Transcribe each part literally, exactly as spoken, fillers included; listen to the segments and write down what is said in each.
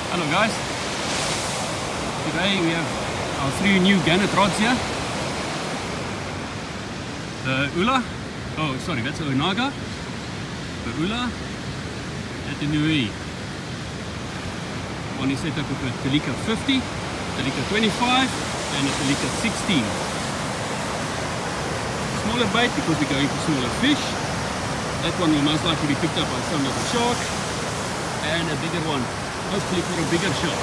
Hello guys, today we have our three new Gannet rods here. The Ula, oh sorry, that's the Onaga, the Ula and the Nui. One is set up with a Telika fifty, Telika twenty-five and a Telika sixteen. Smaller bait because we're going for smaller fish. That one will most likely be picked up by some little shark, and a bigger one hopefully for a bigger shark.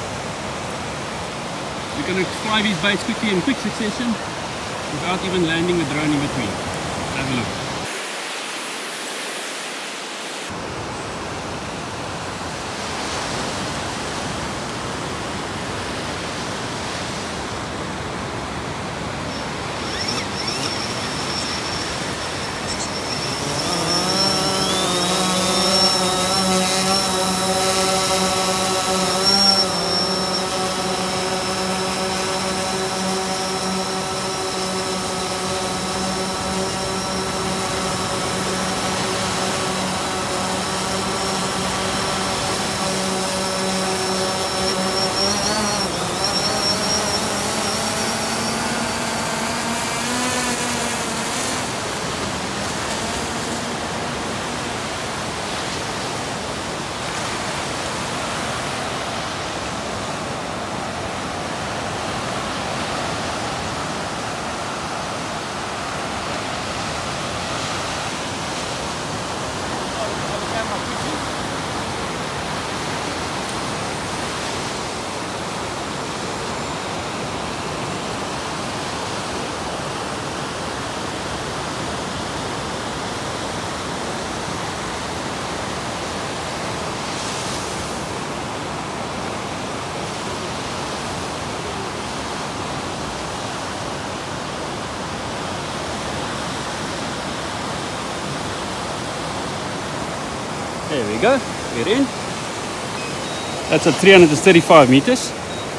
We're going to fly these baits quickly in quick succession without even landing the drone in between. Let's have a look. There we go, we're in. That's at three hundred thirty-five meters.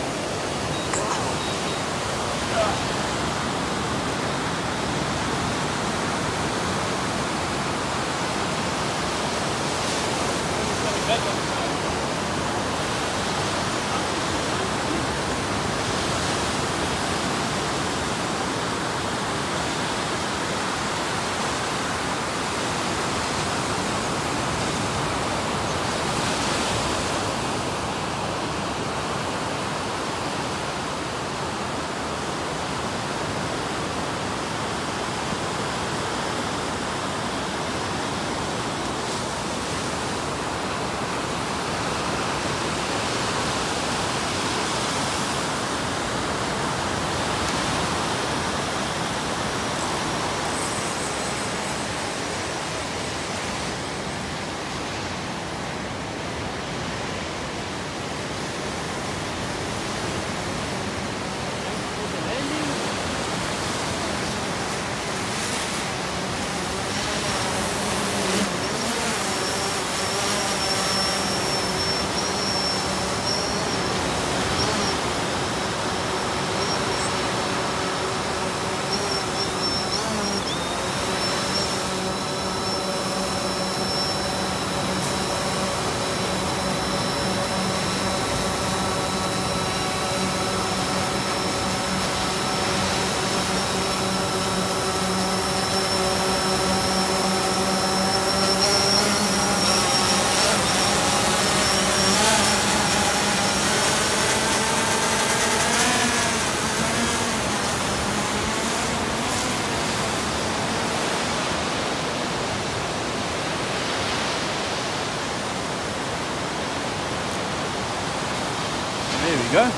There we go.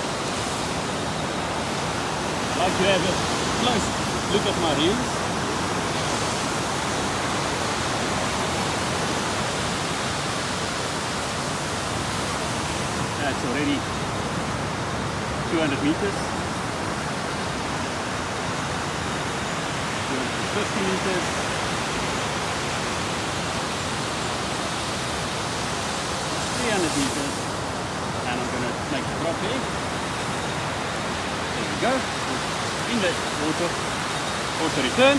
I'd like to have a close look at my reels. That's already two hundred meters. two hundred fifty meters. three hundred meters. And I'm going to make a drop here. There we go. In the water. Also return.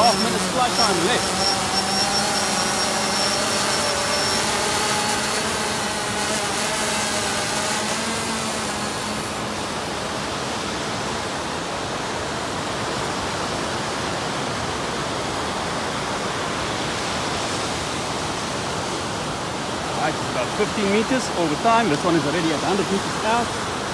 half minutes flight time left. Right, it's about fifteen meters over time. This one is already at one hundred meters out.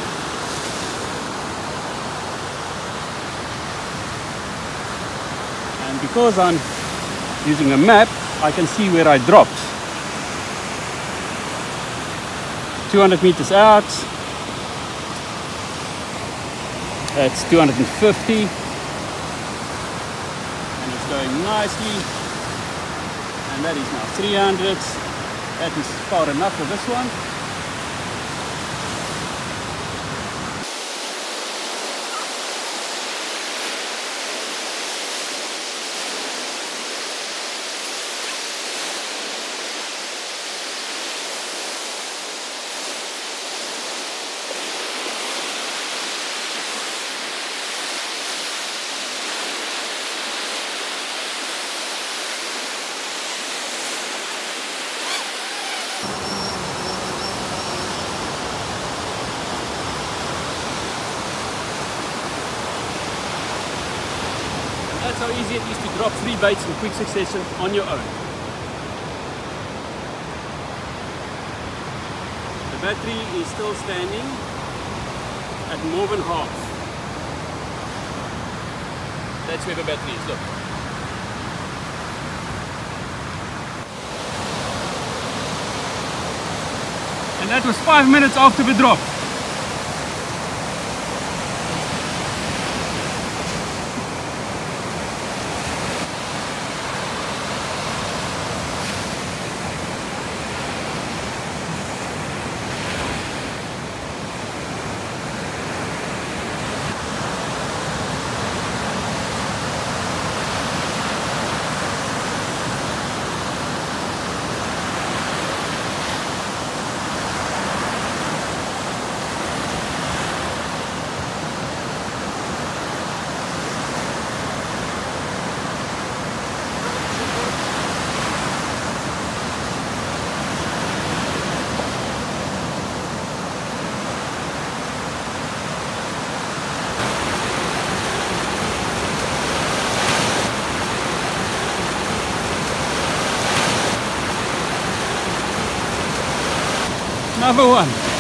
And because I'm using a map, I can see where I dropped. two hundred meters out. That's two hundred fifty. And it's going nicely. And that is now three hundred. That is far enough for this one. That's how easy it is to drop three baits in quick succession on your own. The battery is still standing at more than half. That's where the battery is, look. And that was five minutes after the drop. Another one.